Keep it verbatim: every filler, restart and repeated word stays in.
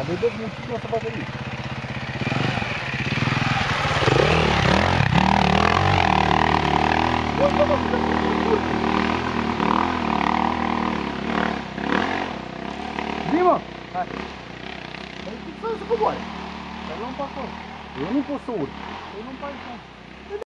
vedeți muncit o să vă veniți. Bă, bă, bă, bă, bă, zi, mă! Hai! Păi, să se coboare. Să luăm pe acolo. Eu nu pot să urc. Păi nu-mi faci, mă.